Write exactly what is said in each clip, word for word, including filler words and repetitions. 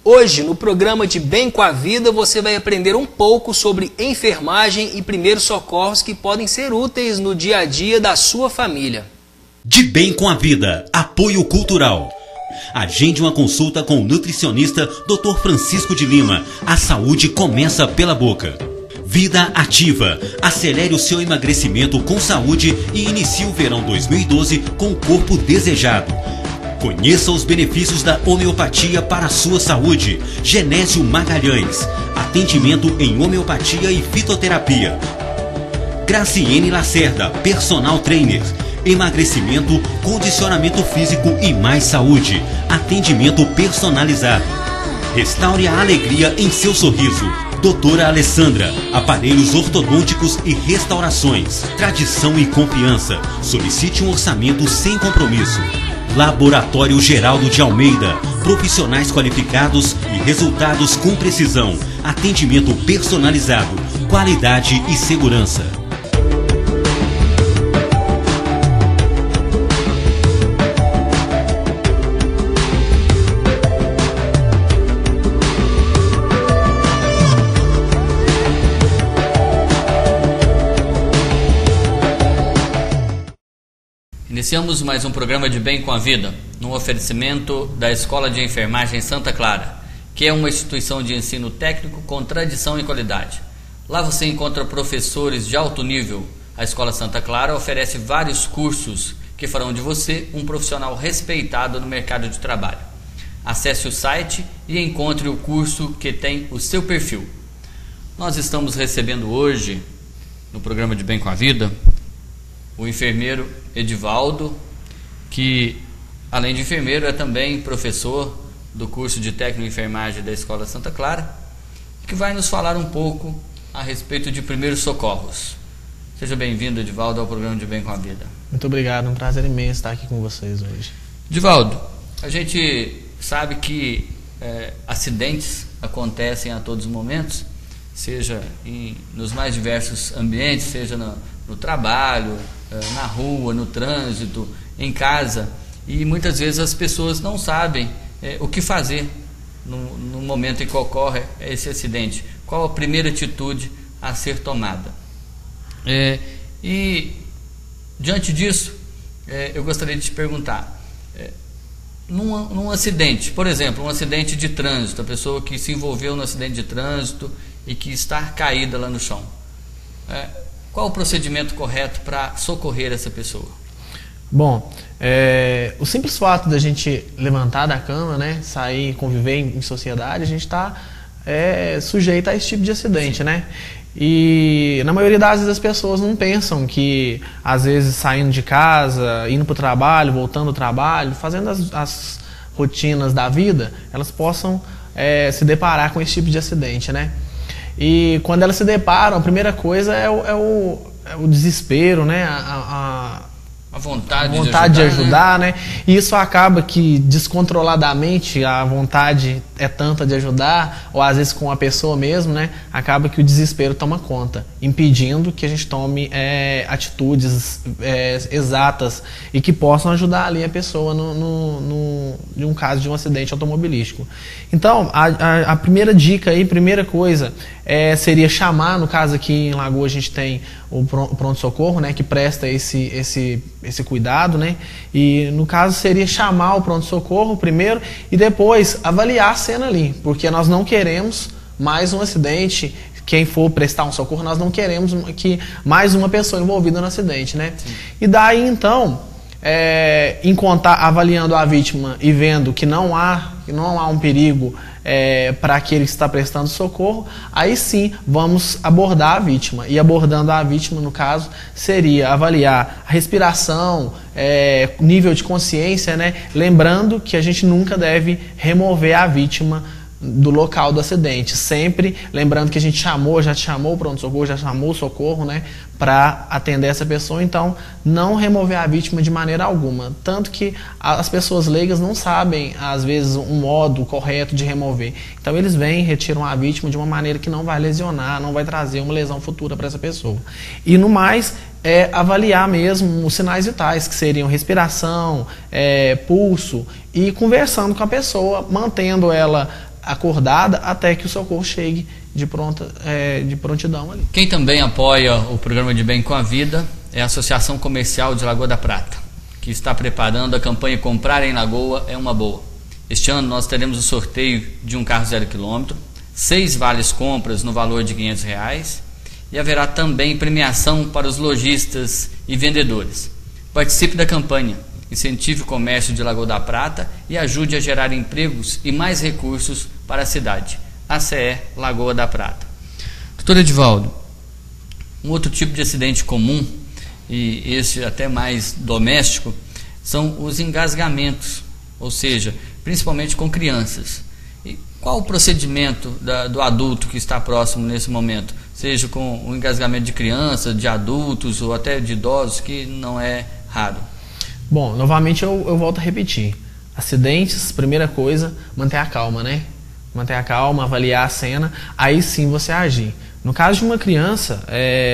Hoje, no programa de Bem com a Vida, você vai aprender um pouco sobre enfermagem e primeiros socorros que podem ser úteis no dia a dia da sua família. De Bem com a Vida, apoio cultural. Agende uma consulta com o nutricionista doutor Francisco de Lima. A saúde começa pela boca. Vida Ativa. Acelere o seu emagrecimento com saúde e inicie o verão dois mil e doze com o corpo desejado. Conheça os benefícios da homeopatia para a sua saúde. Genésio Magalhães. Atendimento em homeopatia e fitoterapia. Graciene Lacerda, personal trainer. Emagrecimento, condicionamento físico e mais saúde. Atendimento personalizado. Restaure a alegria em seu sorriso. Doutora Alessandra, aparelhos ortodônticos e restaurações. Tradição e confiança. Solicite um orçamento sem compromisso. Laboratório Geraldo de Almeida. Profissionais qualificados e resultados com precisão. Atendimento personalizado. Qualidade e segurança. Iniciamos mais um programa de Bem com a Vida, num oferecimento da Escola de Enfermagem Santa Clara, que é uma instituição de ensino técnico com tradição e qualidade. Lá você encontra professores de alto nível. A Escola Santa Clara oferece vários cursos que farão de você um profissional respeitado no mercado de trabalho. Acesse o site e encontre o curso que tem o seu perfil. Nós estamos recebendo hoje, no programa de Bem com a Vida, o enfermeiro Edivaldo, que além de enfermeiro é também professor do curso de técnico em enfermagem da Escola Santa Clara, que vai nos falar um pouco a respeito de primeiros socorros. Seja bem-vindo, Edivaldo, ao programa de Bem com a Vida. Muito obrigado, é um prazer imenso estar aqui com vocês hoje. Edivaldo, a gente sabe que é, acidentes acontecem a todos os momentos, seja em, nos mais diversos ambientes, seja no, no trabalho, na rua, no trânsito, em casa, e muitas vezes as pessoas não sabem é, o que fazer no, no momento em que ocorre esse acidente. Qual a primeira atitude a ser tomada? É, e diante disso, é, eu gostaria de te perguntar, é, num, num acidente, por exemplo, um acidente de trânsito, a pessoa que se envolveu no acidente de trânsito e que está caída lá no chão, é, qual o procedimento correto para socorrer essa pessoa? Bom, é, o simples fato da gente levantar da cama, né, sair, conviver em, em sociedade, a gente está é, sujeito a esse tipo de acidente, Sim. né? E na maioria das vezes as pessoas não pensam que, às vezes, saindo de casa, indo para o trabalho, voltando do trabalho, fazendo as, as rotinas da vida, elas possam é, se deparar com esse tipo de acidente, né? E quando elas se deparam, a primeira coisa é o, é o, é o desespero, né? A, a, a vontade, a vontade de ajudar, de ajudar né? né? E isso acaba que, descontroladamente, a vontade é tanta de ajudar, ou às vezes com a pessoa mesmo, né? Acaba que o desespero toma conta, impedindo que a gente tome é, atitudes é, exatas e que possam ajudar ali a pessoa no, no, no, em um caso de um acidente automobilístico. Então, a, a, a primeira dica aí, primeira coisa, é, seria chamar, no caso aqui em Lagoa a gente tem o pronto-socorro, né, que presta esse, esse, esse cuidado, né, e no caso seria chamar o pronto-socorro primeiro e depois avaliar a cena ali, porque nós não queremos mais um acidente. Quem for prestar um socorro, nós não queremos que mais uma pessoa envolvida no acidente, né? Sim. E daí então, é, em contar, avaliando a vítima e vendo que não há, que não há um perigo é, para aquele que está prestando socorro, aí sim vamos abordar a vítima. E abordando a vítima, no caso, seria avaliar a respiração, é, nível de consciência, né? Lembrando que a gente nunca deve remover a vítima do local do acidente, sempre lembrando que a gente chamou, já chamou o pronto-socorro, já chamou o socorro, né, para atender essa pessoa. Então, não remover a vítima de maneira alguma, tanto que as pessoas leigas não sabem, às vezes, um modo correto de remover. Então, eles vêm e retiram a vítima de uma maneira que não vai lesionar, não vai trazer uma lesão futura para essa pessoa. E, no mais, é avaliar mesmo os sinais vitais, que seriam respiração, é, pulso, e conversando com a pessoa, mantendo ela acordada até que o socorro chegue de, pronta, é, de prontidão ali. Quem também apoia o programa de Bem com a Vida é a Associação Comercial de Lagoa da Prata, que está preparando a campanha Comprar em Lagoa é uma Boa. Este ano nós teremos o sorteio de um carro zero quilômetro, seis vales compras no valor de quinhentos reais e haverá também premiação para os lojistas e vendedores. Participe da campanha, incentive o comércio de Lagoa da Prata e ajude a gerar empregos e mais recursos para a cidade. A C E Lagoa da Prata. Doutor Edivaldo, um outro tipo de acidente comum, e esse até mais doméstico, são os engasgamentos, ou seja, principalmente com crianças. E qual o procedimento da, do adulto que está próximo nesse momento? Seja com o engasgamento de crianças, de adultos ou até de idosos, que não é raro. Bom, novamente eu, eu volto a repetir. Acidentes, primeira coisa, manter a calma, né? Manter a calma, avaliar a cena, aí sim você agir. No caso de uma criança,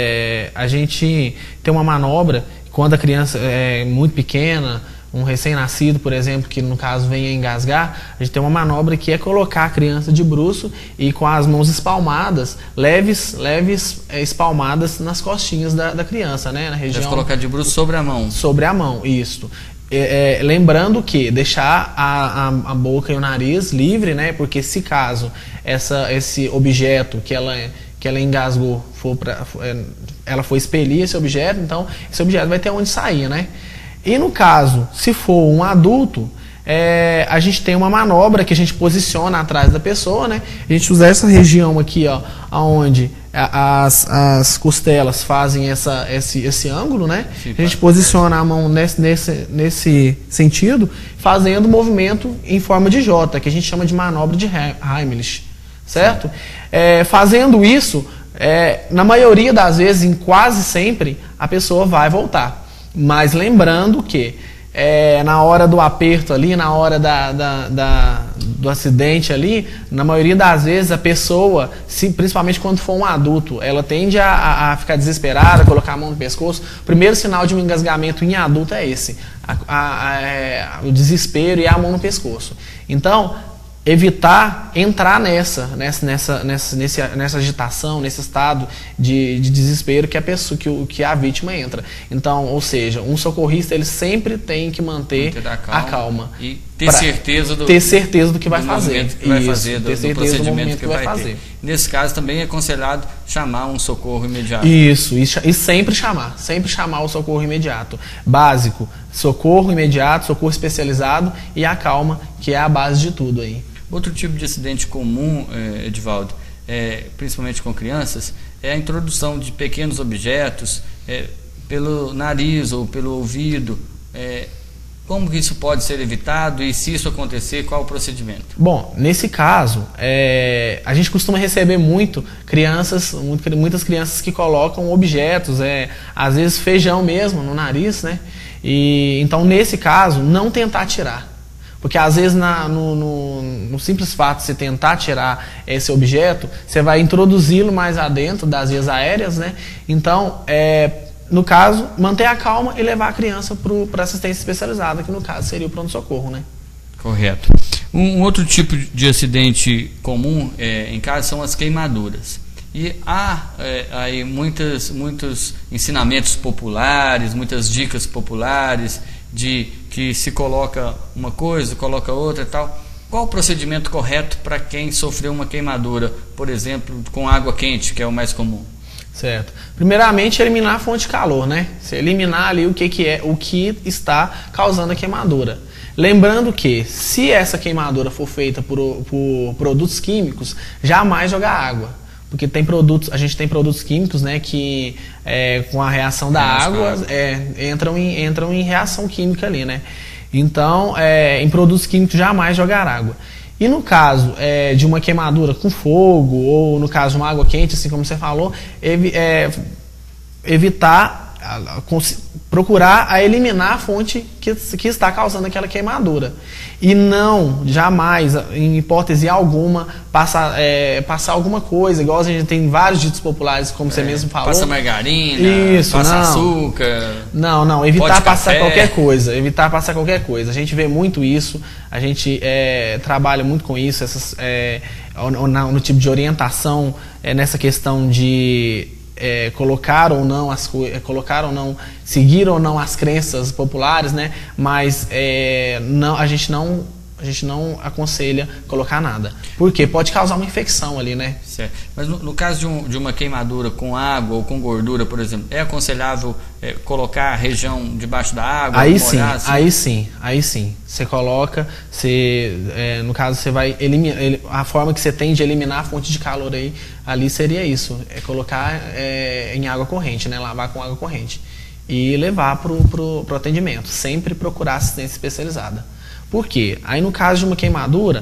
é, a gente tem uma manobra, quando a criança é muito pequena, um recém-nascido, por exemplo, que no caso vem a engasgar, a gente tem uma manobra que é colocar a criança de bruço e com as mãos espalmadas, leves, leves é, espalmadas nas costinhas da, da criança, né? Na região. Deve colocar de bruço sobre a mão. Sobre a mão, isso. É, é, lembrando que deixar a, a, a boca e o nariz livre, né? Porque se caso essa, esse objeto que ela, que ela engasgou, for pra, ela for expelir esse objeto, então esse objeto vai ter onde sair, né? E no caso, se for um adulto, é, a gente tem uma manobra que a gente posiciona atrás da pessoa, né? A gente usa essa região aqui, ó, onde as, as costelas fazem essa, esse, esse ângulo, né? Sim, a gente posiciona a mão nesse, nesse, nesse sentido, fazendo o movimento em forma de J, que a gente chama de manobra de Heimlich, certo? É, fazendo isso, é, na maioria das vezes, em quase sempre, a pessoa vai voltar. Mas lembrando que é, na hora do aperto ali, na hora da, da, da, do acidente ali, na maioria das vezes a pessoa, se, principalmente quando for um adulto, ela tende a, a ficar desesperada, colocar a mão no pescoço. O primeiro sinal de um engasgamento em adulto é esse, a, a, a, é, o desespero e a mão no pescoço. Então, evitar entrar nessa, nessa, nessa, nessa, nessa, nessa agitação, nesse estado de, de desespero que a pessoa, que, o, que a vítima entra. Então, ou seja, um socorrista ele sempre tem que manter, manter a calma, a calma e ter certeza do ter certeza do que vai do fazer, que vai Isso, fazer, do, ter certeza do procedimento do que, que vai, vai fazer. Ter. Nesse caso também é aconselhado chamar um socorro imediato. Isso, isso, e sempre chamar, sempre chamar o socorro imediato. Básico, socorro imediato, socorro especializado e a calma, que é a base de tudo aí. Outro tipo de acidente comum, Edivaldo, é, principalmente com crianças, é a introdução de pequenos objetos é, pelo nariz ou pelo ouvido. É, como que isso pode ser evitado e, se isso acontecer, qual o procedimento? Bom, nesse caso, é, a gente costuma receber muito crianças, muito, muitas crianças que colocam objetos, é, às vezes feijão mesmo no nariz, né? E, então, nesse caso, não tentar tirar. Porque às vezes na, no, no, no simples fato de você tentar tirar esse objeto, você vai introduzi-lo mais adentro das vias aéreas, né? Então, é, no caso, manter a calma e levar a criança para assistência especializada, que no caso seria o pronto-socorro, né? Correto. Um outro tipo de acidente comum é, em casa são as queimaduras. E há é, aí muitas, muitos ensinamentos populares, muitas dicas populares de que se coloca uma coisa, coloca outra e tal. Qual o procedimento correto para quem sofreu uma queimadura, por exemplo, com água quente, que é o mais comum? Certo. Primeiramente, eliminar a fonte de calor, né? Você eliminar ali o que, que é, o que está causando a queimadura. Lembrando que, se essa queimadura for feita por, por produtos químicos, jamais jogar água. Porque tem produtos, a gente tem produtos químicos, né, que é, com a reação da água é, entram, em, entram em reação química ali, né? Então, é, em produtos químicos jamais jogar água. E no caso é, de uma queimadura com fogo, ou no caso de uma água quente, assim como você falou, evi, é, evitar a, a, procurar a eliminar a fonte que, que está causando aquela queimadura. E não, jamais, em hipótese alguma, passar, é, passar alguma coisa, igual a gente tem vários ditos populares, como é, você mesmo falou. Passa margarina, Isso, passa não. açúcar. Não, não, evitar passar café. qualquer coisa, evitar passar qualquer coisa. A gente vê muito isso, a gente é, trabalha muito com isso, essas, é, no, no tipo de orientação, é, nessa questão de é, colocar ou não as coisas, colocar ou não, seguir ou não as crenças populares, né? Mas é, não, a gente não a gente não aconselha colocar nada. Por quê? Pode causar uma infecção ali, né? Certo. Mas no, no caso de, um, de uma queimadura com água ou com gordura, por exemplo, é aconselhável é, colocar a região debaixo da água? Aí molhar, sim, assim? aí sim, aí sim. Você coloca, você, é, no caso você vai eliminar, a forma que você tem de eliminar a fonte de calor aí, ali seria isso, é colocar é, em água corrente, né? Lavar com água corrente. E levar para o atendimento. Sempre procurar assistência especializada. Por quê? Aí no caso de uma queimadura,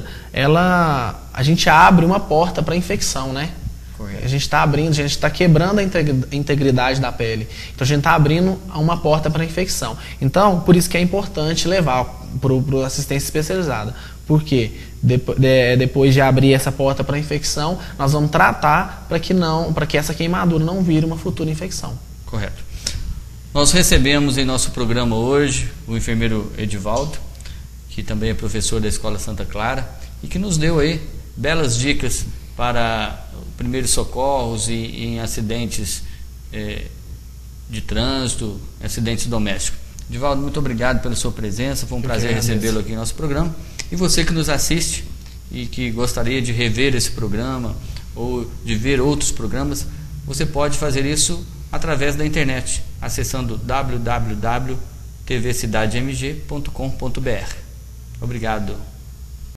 ela, a gente abre uma porta para infecção, né? Correto. A gente está abrindo, a gente está quebrando a integridade da pele. Então a gente está abrindo uma porta para infecção. Então, por isso que é importante levar para a assistência especializada. Por quê? Depois de, depois de abrir essa porta para infecção, nós vamos tratar para que, não, para que essa queimadura não vire uma futura infecção. Correto. Nós recebemos em nosso programa hoje o enfermeiro Edivaldo, que também é professor da Escola Santa Clara, e que nos deu aí belas dicas para primeiros socorros e, e em acidentes é, de trânsito, acidentes domésticos. Edivaldo, muito obrigado pela sua presença, foi um Eu prazer recebê-lo aqui em nosso programa. E você que nos assiste e que gostaria de rever esse programa ou de ver outros programas, você pode fazer isso através da internet, acessando w w w ponto t v cidade m g ponto com ponto b r. Obrigado.